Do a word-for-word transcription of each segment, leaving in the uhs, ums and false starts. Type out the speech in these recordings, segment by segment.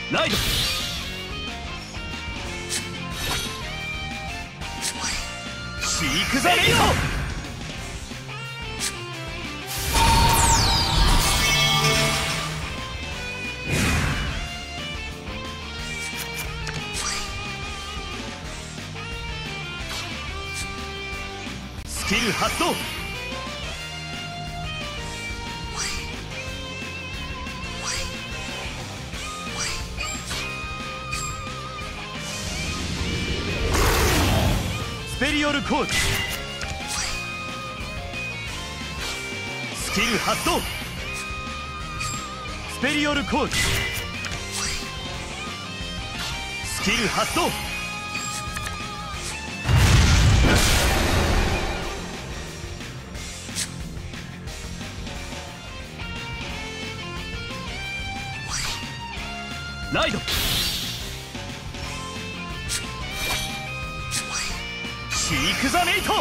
ライド。シークザレイド。スキル発動。スペリオルコーチ。スキル発動。スペリオルコーチ。スキル発動。ライド。シークザメイト。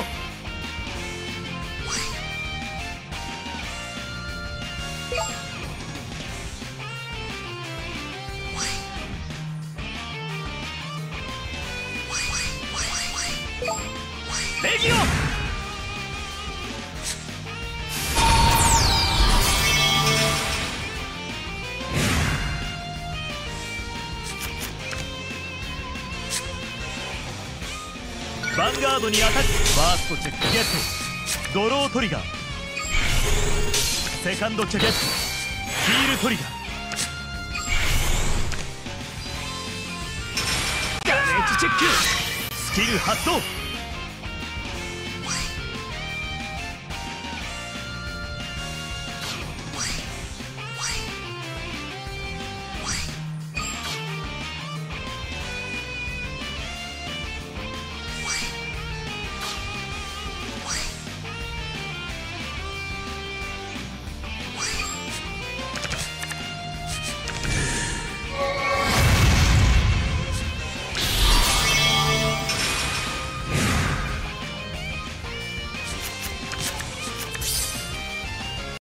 レギオ。ヴァンガードにアタック。ファーストチェックゲット。ドロートリガー。セカンドチェックゲット。ヒールトリガー。ダメージチェック。スキル発動。